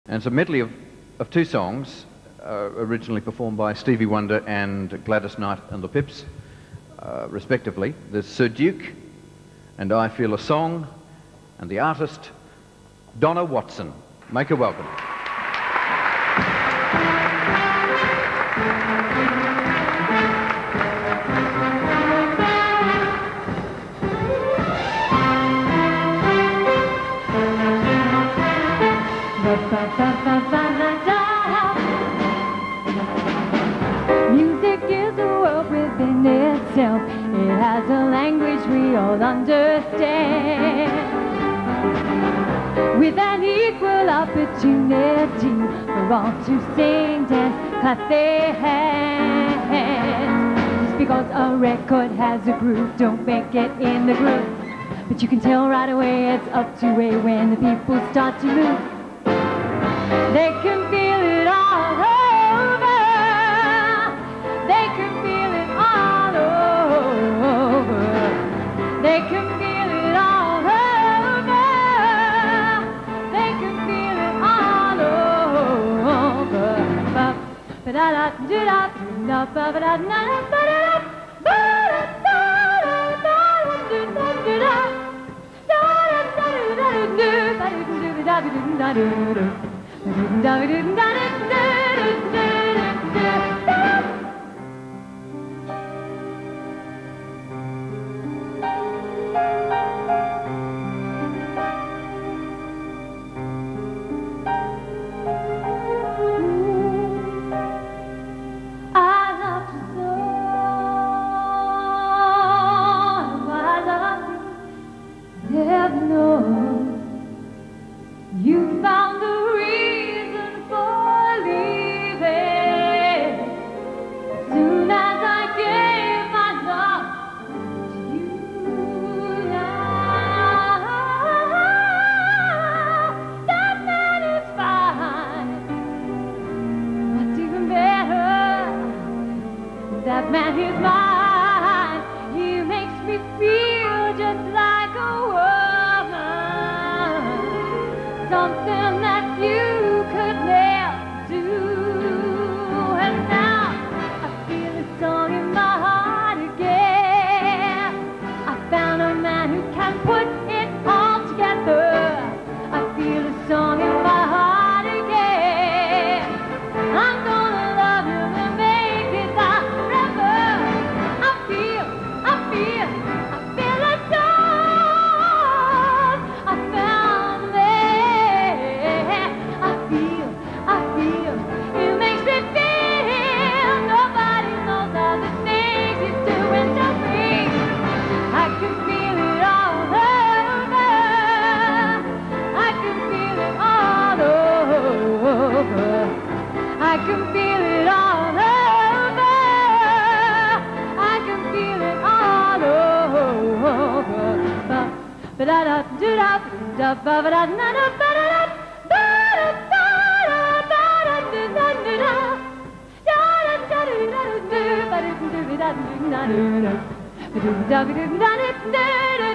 And it's a medley of two songs, originally performed by Stevie Wonder and Gladys Knight and the Pips, respectively. There's Sir Duke and I Feel a Song, and the artist, Donna Watson. Make her welcome. Music is a world within itself. It has a language we all understand, with an equal opportunity for all to sing, dance, clap their hands. Just because a record has a groove, don't make it in the groove. But you can tell right away it's up to a when the people start to move. They can feel it all over. They can feel it all over. They can feel it all over. They can feel it all over. Ba da da da da ba ba da na ba da ba da da da da da da. You found the reason for leaving. As soon as I gave my love to you, now that man is fine. What's even better, that man is mine. He makes me feel just like a something that you could never do. And now I feel a song in my heart again. I found a man who can put it all together. I feel a song in my heart again. I'm gonna love him and make it forever. I feel a song. I found it makes me feel nobody knows all the things he's doing to me. I can feel it all over. I can feel it all over. I can feel it all over. I can feel it all over. Ba da da da da ba ba da na da ba da da. Da da da da da da.